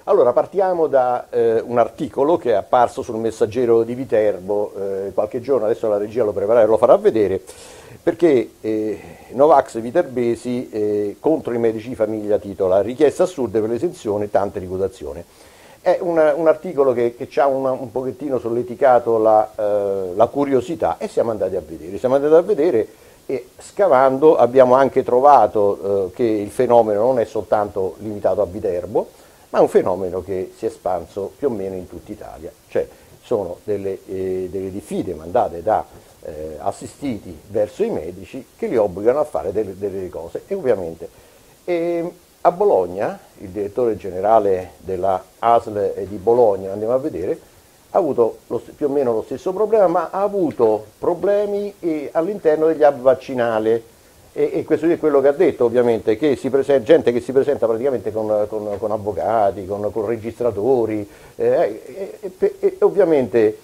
Allora, partiamo da un articolo che è apparso sul Messaggero di Viterbo qualche giorno, adesso la regia lo prepara e lo farà vedere, perché Novax viterbesi contro i medici di famiglia titola "Richieste assurde per l'esenzione, tante riputazioni". È un articolo che ci ha un pochettino solleticato la curiosità e siamo andati a vedere. Siamo andati a vedere e scavando abbiamo anche trovato che il fenomeno non è soltanto limitato a Viterbo, ma è un fenomeno che si è espanso più o meno in tutta Italia. Cioè sono delle diffide mandate da assistiti verso i medici che li obbligano a fare delle cose e ovviamente a Bologna il direttore generale della ASL di Bologna, andiamo a vedere, ha avuto più o meno lo stesso problema, ma ha avuto problemi all'interno degli hub vaccinali e questo è quello che ha detto, ovviamente, che gente che si presenta praticamente con avvocati, con registratori ovviamente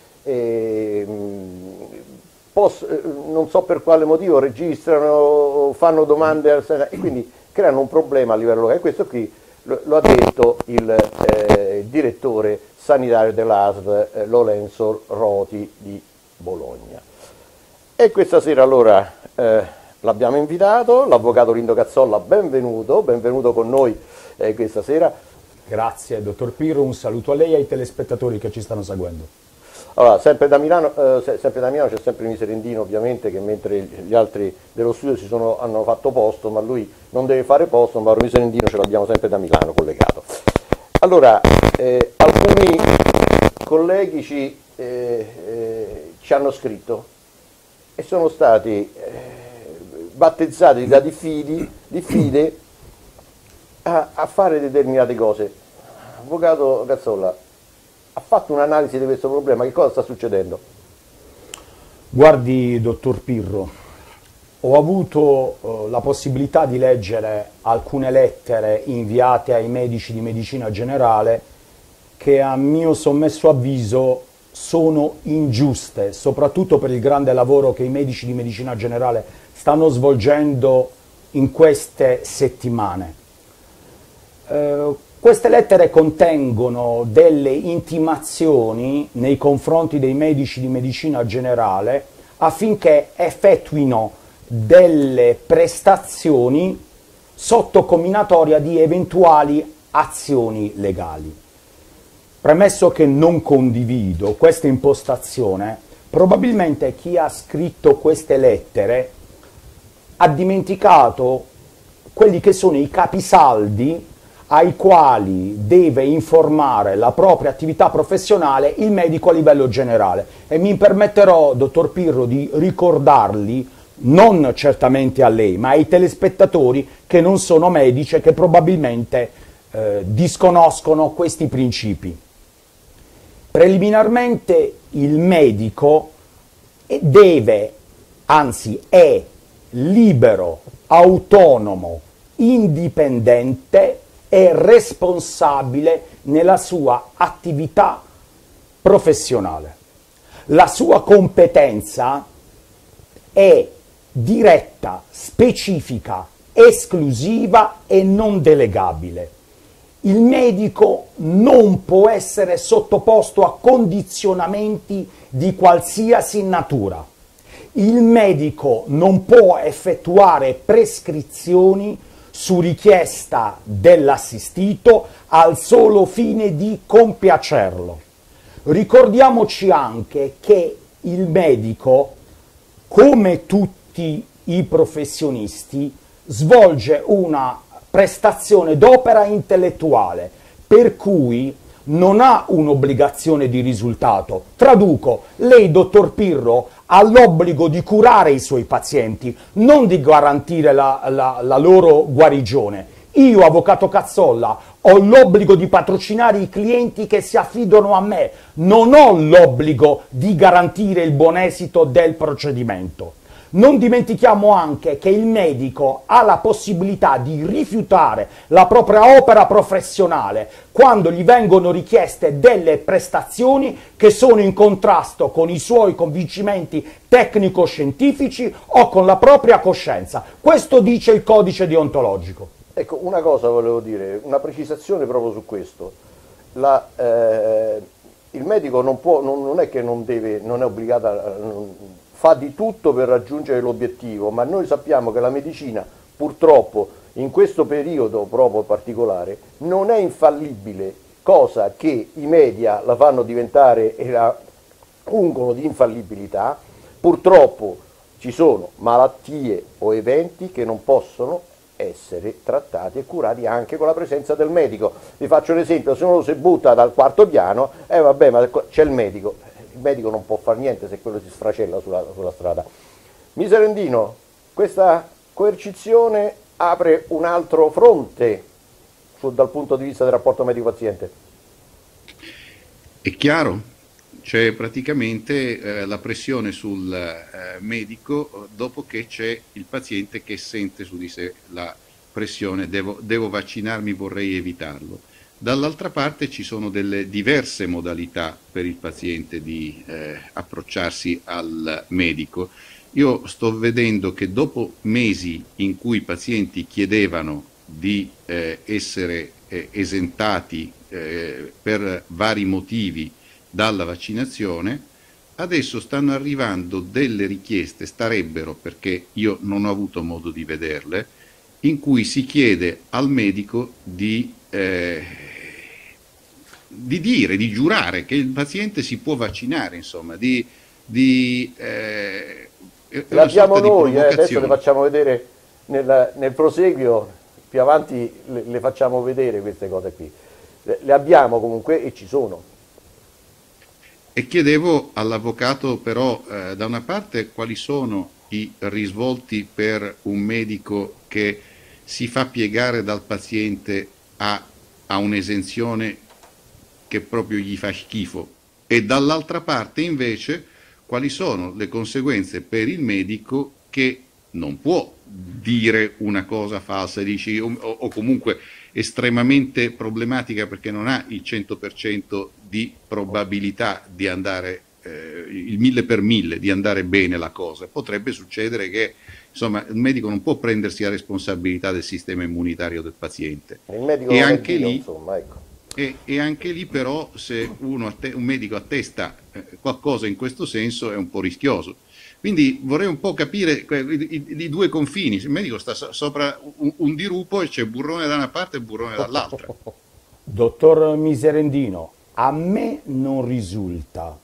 non so per quale motivo registrano, fanno domande e quindi creano un problema a livello locale. Questo qui lo ha detto il direttore sanitario dell'ASL Lorenzo Roti di Bologna. E questa sera allora l'abbiamo invitato, l'avvocato Lindo Cazzolla, benvenuto con noi questa sera. Grazie dottor Pirro, un saluto a lei e ai telespettatori che ci stanno seguendo. Allora, sempre da Milano c'è sempre Miserendino ovviamente, che mentre gli altri dello studio hanno fatto posto, ma lui non deve fare posto, ma Miserendino ce l'abbiamo sempre da Milano collegato. Allora, alcuni colleghi ci hanno scritto e sono stati battezzati da diffide a fare determinate cose. Avvocato Cazzolla, ha fatto un'analisi di questo problema, che cosa sta succedendo? Guardi, dottor Pirro, ho avuto la possibilità di leggere alcune lettere inviate ai medici di medicina generale che a mio sommesso avviso sono ingiuste, soprattutto per il grande lavoro che i medici di medicina generale stanno svolgendo in queste settimane. Queste lettere contengono delle intimazioni nei confronti dei medici di medicina generale affinché effettuino delle prestazioni sotto comminatoria di eventuali azioni legali. Premesso che non condivido questa impostazione, probabilmente chi ha scritto queste lettere ha dimenticato quelli che sono i capisaldi ai quali deve informare la propria attività professionale il medico a livello generale. E mi permetterò, dottor Pirro, di ricordarli, non certamente a lei, ma ai telespettatori che non sono medici e che probabilmente disconoscono questi principi. Preliminarmente il medico deve, anzi è libero, autonomo, indipendente e responsabile nella sua attività professionale. La sua competenza è diretta, specifica, esclusiva e non delegabile. Il medico non può essere sottoposto a condizionamenti di qualsiasi natura. Il medico non può effettuare prescrizioni su richiesta dell'assistito al solo fine di compiacerlo. Ricordiamoci anche che il medico, come tutti i professionisti, svolge una prestazione d'opera intellettuale, per cui non ha un'obbligazione di risultato. Traduco, lei, dottor Pirro, ha l'obbligo di curare i suoi pazienti, non di garantire la loro guarigione. Io, avvocato Cazzolla, ho l'obbligo di patrocinare i clienti che si affidano a me, non ho l'obbligo di garantire il buon esito del procedimento. Non dimentichiamo anche che il medico ha la possibilità di rifiutare la propria opera professionale quando gli vengono richieste delle prestazioni che sono in contrasto con i suoi convincimenti tecnico-scientifici o con la propria coscienza. Questo dice il codice deontologico. Ecco, una cosa volevo dire, una precisazione proprio su questo. il medico non può, non è che non deve, non è obbligato, fa di tutto per raggiungere l'obiettivo, ma noi sappiamo che la medicina purtroppo in questo periodo proprio particolare non è infallibile, cosa che i media la fanno diventare e la ungono di infallibilità. Purtroppo ci sono malattie o eventi che non possono essere trattati e curati anche con la presenza del medico. Vi faccio un esempio: se uno si butta dal quarto piano, vabbè, ma c'è il medico non può fare niente se quello si sfracella sulla strada. Miserendino, questa coercizione apre un altro fronte dal punto di vista del rapporto medico-paziente. È chiaro, c'è praticamente la pressione sul medico dopo che c'è il paziente che sente su di sé la pressione, devo vaccinarmi, vorrei evitarlo. Dall'altra parte ci sono delle diverse modalità per il paziente di approcciarsi al medico. Io sto vedendo che dopo mesi in cui i pazienti chiedevano di essere esentati per vari motivi dalla vaccinazione, adesso stanno arrivando delle richieste, starebbero, perché io non ho avuto modo di vederle, in cui si chiede al medico di giurare che il paziente si può vaccinare, insomma, l'abbiamo noi, adesso le facciamo vedere nel proseguio, più avanti le facciamo vedere queste cose qui. Le abbiamo comunque e ci sono. E chiedevo all'avvocato però da una parte quali sono i risvolti per un medico che si fa piegare dal paziente a un'esenzione che proprio gli fa schifo, e dall'altra parte invece quali sono le conseguenze per il medico che non può dire una cosa falsa, dici, o comunque estremamente problematica perché non ha il 100% di probabilità di andare, il 1000 per 1000 di andare bene la cosa. Potrebbe succedere che, insomma, il medico non può prendersi la responsabilità del sistema immunitario del paziente. Il medico e non anche è Dio, lì, insomma, ecco. E anche lì però se un medico attesta qualcosa in questo senso è un po' rischioso. Quindi vorrei un po' capire i due confini. Il medico sta sopra un dirupo e c'è burrone da una parte e burrone dall'altra. Dottor Miserendino, a me non risulta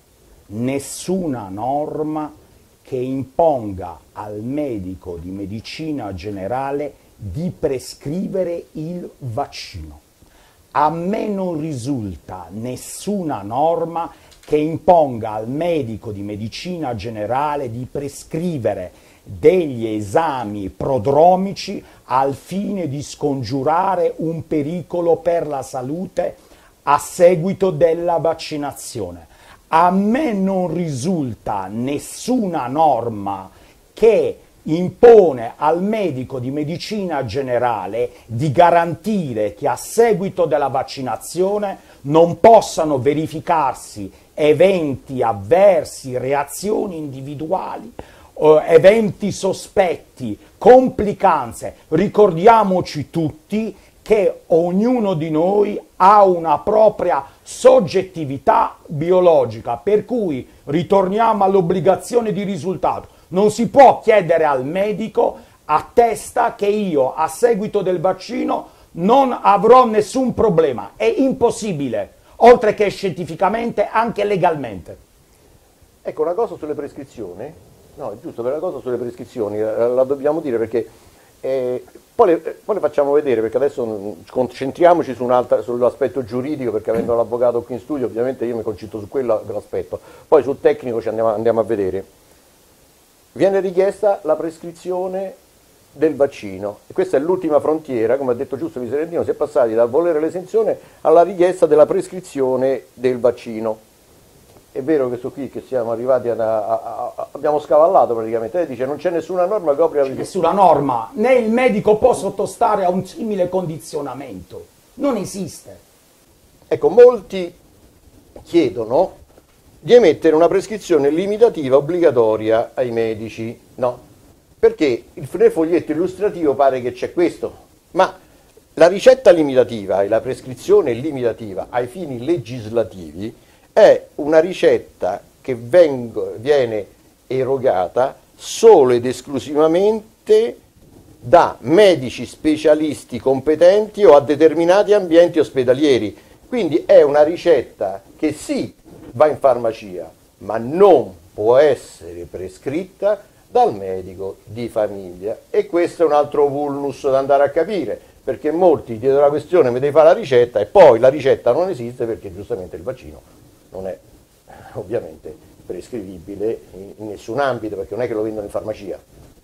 nessuna norma che imponga al medico di medicina generale di prescrivere il vaccino. A me non risulta nessuna norma che imponga al medico di medicina generale di prescrivere degli esami prodromici al fine di scongiurare un pericolo per la salute a seguito della vaccinazione. A me non risulta nessuna norma che impone al medico di medicina generale di garantire che a seguito della vaccinazione non possano verificarsi eventi avversi, reazioni individuali, eventi sospetti, complicanze. Ricordiamoci tutti che ognuno di noi ha una propria soggettività biologica, per cui ritorniamo all'obbligazione di risultato. Non si può chiedere al medico: attesta che io a seguito del vaccino non avrò nessun problema. È impossibile, oltre che scientificamente, anche legalmente. Ecco, una cosa sulle prescrizioni, no, è giusto, per una cosa sulle prescrizioni la dobbiamo dire, perché poi le facciamo vedere, perché adesso concentriamoci sull'aspetto giuridico, perché avendo l'avvocato qui in studio ovviamente io mi concentro su quell'aspetto, poi sul tecnico ci andiamo a vedere. Viene richiesta la prescrizione del vaccino e questa è l'ultima frontiera, come ha detto giusto Miserendino, si è passati dal volere l'esenzione alla richiesta della prescrizione del vaccino. È vero questo qui che siamo arrivati abbiamo scavallato praticamente, dice non c'è nessuna norma che obbliga... Nessuna norma, né il medico può sottostare a un simile condizionamento, non esiste. Ecco, molti chiedono di emettere una prescrizione limitativa obbligatoria ai medici, no? Perché nel foglietto illustrativo pare che c'è questo, ma La ricetta limitativa e la prescrizione limitativa ai fini legislativi è una ricetta che viene erogata solo ed esclusivamente da medici specialisti competenti o a determinati ambienti ospedalieri. Quindi è una ricetta che sì, va in farmacia, ma non può essere prescritta dal medico di famiglia. E questo è un altro vulnus da andare a capire, perché molti chiedono la questione, mi devi fare la ricetta, e poi la ricetta non esiste perché giustamente il vaccino non è ovviamente prescrivibile in nessun ambito, perché non è che lo vendono in farmacia.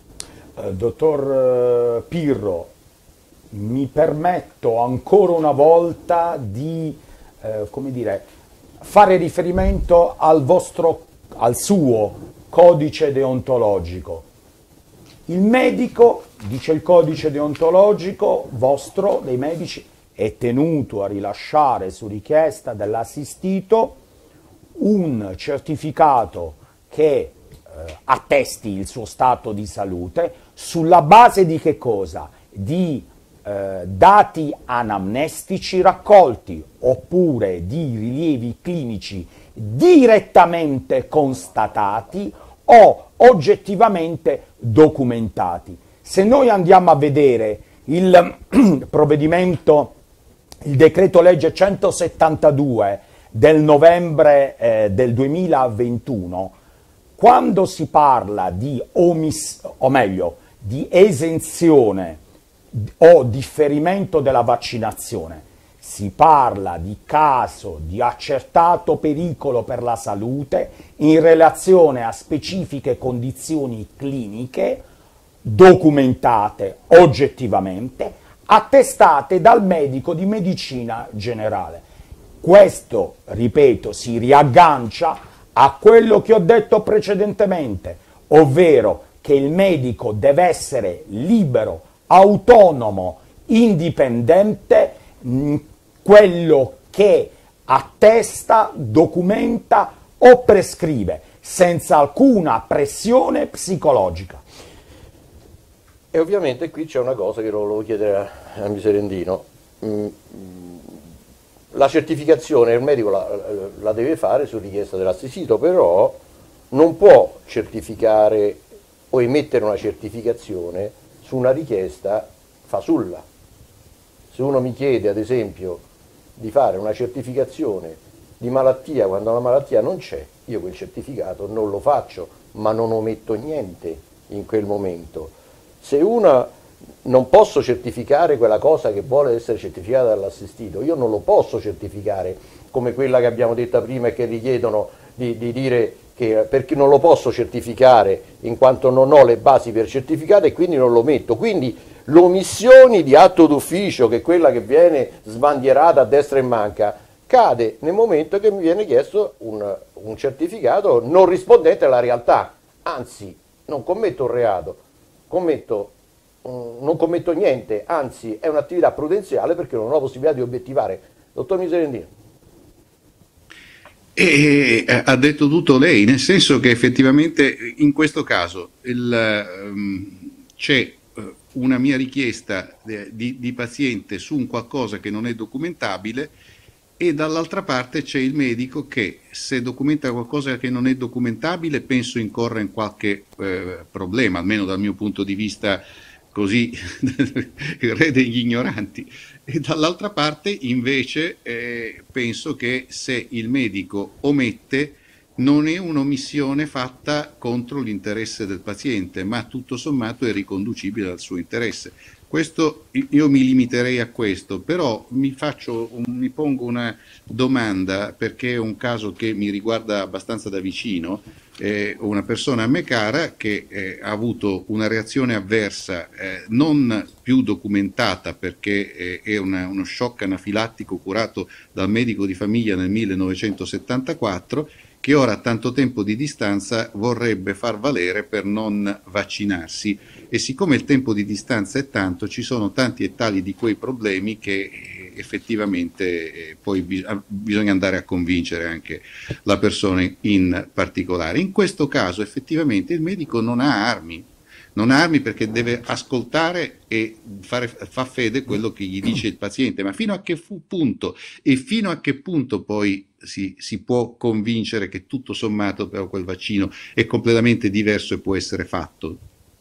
Dottor Pirro, mi permetto ancora una volta di come dire, fare riferimento al suo codice deontologico. Il medico, dice il codice deontologico vostro, dei medici, è tenuto a rilasciare su richiesta dell'assistito un certificato che attesti il suo stato di salute sulla base di che cosa? Di dati anamnestici raccolti oppure di rilievi clinici direttamente constatati o oggettivamente documentati. Se noi andiamo a vedere il provvedimento, il decreto legge 172 del novembre del 2021, quando si parla di di esenzione o differimento della vaccinazione, si parla di caso di accertato pericolo per la salute in relazione a specifiche condizioni cliniche documentate oggettivamente, attestate dal medico di medicina generale. Questo, ripeto, si riaggancia a quello che ho detto precedentemente, ovvero che il medico deve essere libero, autonomo, indipendente, quello che attesta, documenta o prescrive, senza alcuna pressione psicologica. E ovviamente qui c'è una cosa che lo volevo chiedere a Miserendino. La certificazione il medico la deve fare su richiesta dell'assistito, però non può certificare o emettere una certificazione su una richiesta fasulla. Se uno mi chiede ad esempio di fare una certificazione di malattia quando la malattia non c'è, io quel certificato non lo faccio, ma non ometto niente in quel momento. Se uno non posso certificare quella cosa che vuole essere certificata dall'assistito, io non lo posso certificare come quella che abbiamo detto prima e che richiedono di dire che perché non lo posso certificare in quanto non ho le basi per certificare e quindi non lo metto. Quindi l'omissione di atto d'ufficio, che è quella che viene sbandierata a destra e manca, cade nel momento che mi viene chiesto un certificato non rispondente alla realtà. Anzi, non commetto un reato, non commetto niente, anzi è un'attività prudenziale perché non ho la possibilità di obiettivare. Dottor Miserendino. E ha detto tutto lei, nel senso che effettivamente in questo caso c'è una mia richiesta di paziente su un qualcosa che non è documentabile e dall'altra parte c'è il medico che se documenta qualcosa che non è documentabile penso incorra in qualche problema, almeno dal mio punto di vista così il re degli ignoranti. E dall'altra parte invece penso che se il medico omette non è un'omissione fatta contro l'interesse del paziente, ma tutto sommato è riconducibile al suo interesse. Questo, io mi limiterei a questo, però mi pongo una domanda perché è un caso che mi riguarda abbastanza da vicino. Una persona a me cara che ha avuto una reazione avversa non più documentata perché è uno shock anafilattico curato dal medico di famiglia nel 1974, che ora a tanto tempo di distanza vorrebbe far valere per non vaccinarsi, e siccome il tempo di distanza è tanto, ci sono tanti e tali di quei problemi che effettivamente poi bisogna andare a convincere anche la persona in particolare. In questo caso effettivamente il medico non ha armi, non ha armi perché deve ascoltare e fa fede quello che gli dice il paziente, ma fino a che punto e fino a che punto poi si può convincere che tutto sommato però quel vaccino è completamente diverso e può essere fatto?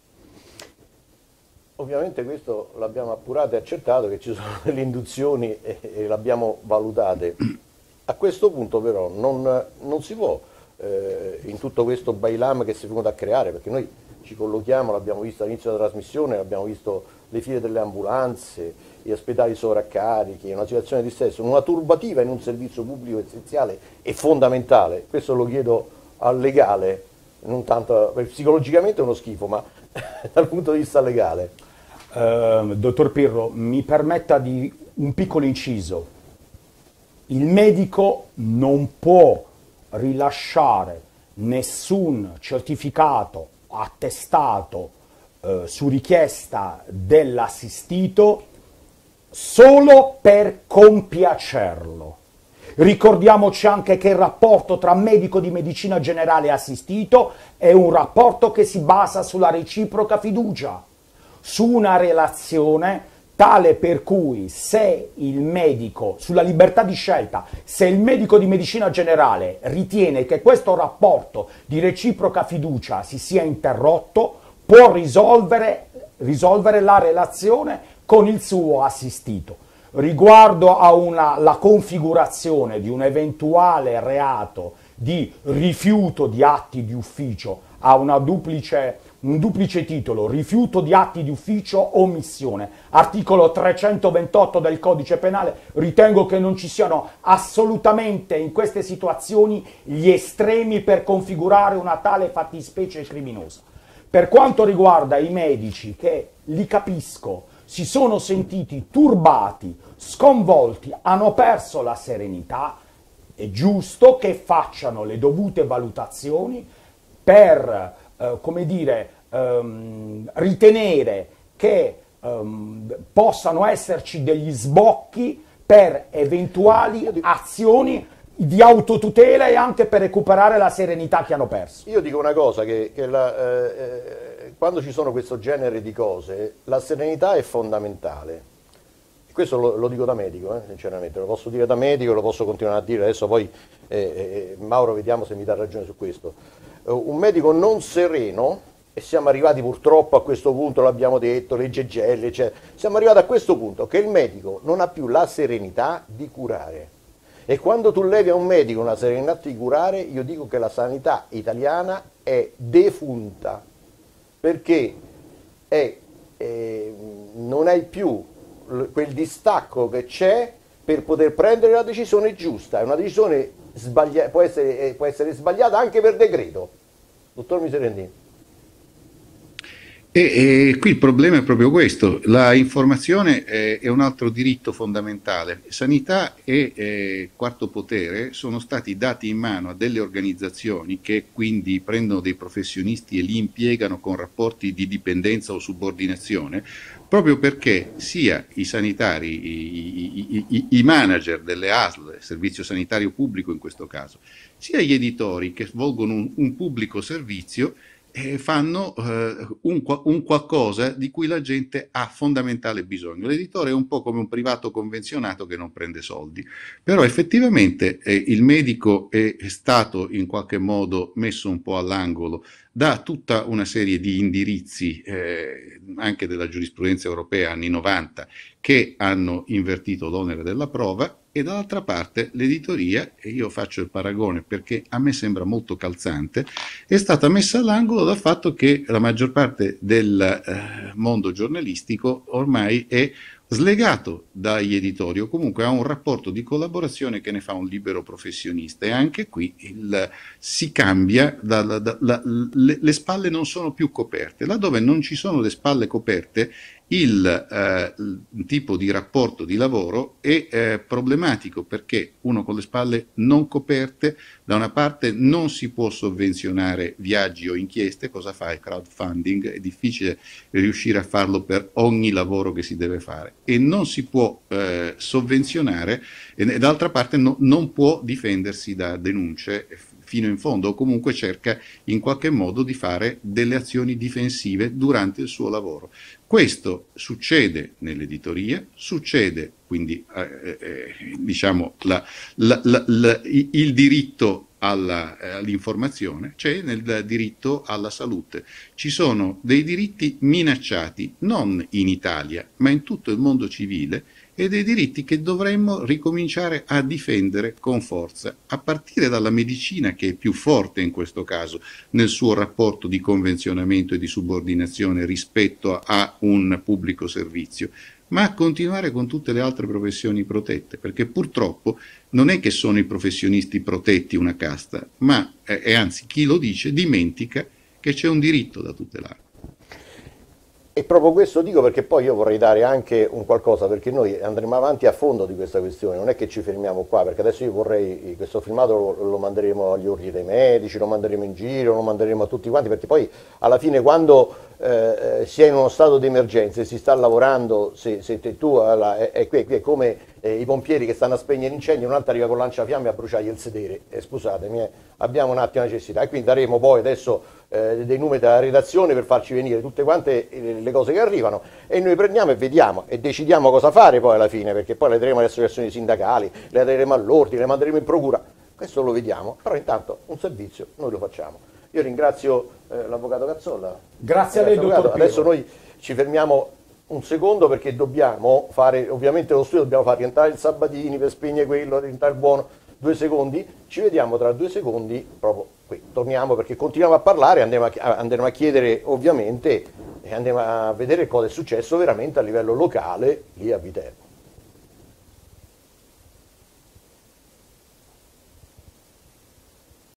Ovviamente questo l'abbiamo appurato e accertato che ci sono delle induzioni e l'abbiamo valutate. A questo punto però non si può, in tutto questo bailam che si è venuto a creare, perché noi ci collochiamo, l'abbiamo visto all'inizio della trasmissione, abbiamo visto le file delle ambulanze, gli ospedali sovraccarichi, una situazione di stress, una turbativa in un servizio pubblico essenziale e fondamentale. Questo lo chiedo al legale, non tanto, psicologicamente è uno schifo, ma dal punto di vista legale. Dottor Pirro, mi permetta di un piccolo inciso. Il medico non può rilasciare nessun certificato, attestato su richiesta dell'assistito solo per compiacerlo. Ricordiamoci anche che il rapporto tra medico di medicina generale e assistito è un rapporto che si basa sulla reciproca fiducia, su una relazione tale per cui se il medico, sulla libertà di scelta, se il medico di medicina generale ritiene che questo rapporto di reciproca fiducia si sia interrotto, può risolvere la relazione con il suo assistito. Riguardo a la configurazione di un eventuale reato di rifiuto di atti di ufficio, ha un duplice titolo, rifiuto di atti di ufficio, omissione. Articolo 328 del Codice Penale, ritengo che non ci siano assolutamente in queste situazioni gli estremi per configurare una tale fattispecie criminosa. Per quanto riguarda i medici, che li capisco, si sono sentiti turbati, sconvolti, hanno perso la serenità, è giusto che facciano le dovute valutazioni per ritenere che possano esserci degli sbocchi per eventuali azioni di autotutela e anche per recuperare la serenità che hanno perso. Io dico una cosa, quando ci sono questo genere di cose, la serenità è fondamentale. Questo lo dico da medico, sinceramente, lo posso dire da medico, lo posso continuare a dire, adesso poi Mauro vediamo se mi dà ragione su questo. Un medico non sereno, e siamo arrivati purtroppo a questo punto, l'abbiamo detto, le gegelle, eccetera, siamo arrivati a questo punto che il medico non ha più la serenità di curare. E quando tu levi a un medico una serenità di curare, io dico che la sanità italiana è defunta, perché non hai più quel distacco che c'è per poter prendere la decisione giusta. È una decisione può essere sbagliata anche per decreto. Dottor Miserendini. E qui il problema è proprio questo, la informazione è un altro diritto fondamentale. Sanità e quarto potere sono stati dati in mano a delle organizzazioni che quindi prendono dei professionisti e li impiegano con rapporti di dipendenza o subordinazione, proprio perché sia i sanitari, i manager delle ASL, Servizio Sanitario Pubblico in questo caso, sia gli editori che svolgono un pubblico servizio, fanno un qualcosa di cui la gente ha fondamentale bisogno. L'editore è un po' come un privato convenzionato che non prende soldi, però effettivamente il medico è stato in qualche modo messo un po' all'angolo da tutta una serie di indirizzi anche della giurisprudenza europea anni 90 che hanno invertito l'onere della prova, e dall'altra parte l'editoria, e io faccio il paragone perché a me sembra molto calzante, è stata messa all'angolo dal fatto che la maggior parte del mondo giornalistico ormai è slegato dagli editori o comunque ha un rapporto di collaborazione che ne fa un libero professionista, e anche qui si cambia, le spalle non sono più coperte. Laddove non ci sono le spalle coperte, il tipo di rapporto di lavoro è problematico, perché uno con le spalle non coperte, da una parte non si può sovvenzionare viaggi o inchieste, cosa fai? Crowdfunding, è difficile riuscire a farlo per ogni lavoro che si deve fare, e non si può sovvenzionare, e d'altra parte non può difendersi da denunce fino in fondo, o comunque cerca in qualche modo di fare delle azioni difensive durante il suo lavoro. Questo succede nell'editoria, succede quindi diciamo il diritto all'informazione, c'è nel diritto alla salute. Ci sono dei diritti minacciati non in Italia ma in tutto il mondo civile, e dei diritti che dovremmo ricominciare a difendere con forza, a partire dalla medicina, che è più forte in questo caso nel suo rapporto di convenzionamento e di subordinazione rispetto a un pubblico servizio, ma a continuare con tutte le altre professioni protette, perché purtroppo non è che sono i professionisti protetti una casta, ma e anzi chi lo dice dimentica che c'è un diritto da tutelare. E proprio questo dico, perché poi io vorrei dare anche un qualcosa, perché noi andremo avanti a fondo di questa questione, non è che ci fermiamo qua, perché adesso io vorrei, questo filmato lo manderemo agli ordini dei medici, lo manderemo in giro, lo manderemo a tutti quanti, perché poi alla fine quando si è in uno stato di emergenza e si sta lavorando, se tu è qui è come i pompieri che stanno a spegnere l'incendio, un'altra arriva con lanciafiamme a bruciargli il sedere, scusatemi, abbiamo un attimo necessità, e quindi daremo poi adesso dei numeri della redazione per farci venire tutte quante le cose che arrivano, e noi prendiamo e vediamo e decidiamo cosa fare poi alla fine, perché poi le daremo alle associazioni sindacali, le daremo all'ordine, le manderemo in procura, questo lo vediamo, però intanto un servizio noi lo facciamo. Io ringrazio l'avvocato Cazzolla. Grazie a lei, dottor Pirro. Adesso noi ci fermiamo un secondo, perché dobbiamo fare, ovviamente lo studio dobbiamo far rientrare il Sabatini per spegnere quello, rientrare il buono, 2 secondi, ci vediamo tra 2 secondi proprio qui, torniamo, perché continuiamo a parlare, andremo a chiedere ovviamente, e andremo a vedere cosa è successo veramente a livello locale lì a Viterbo.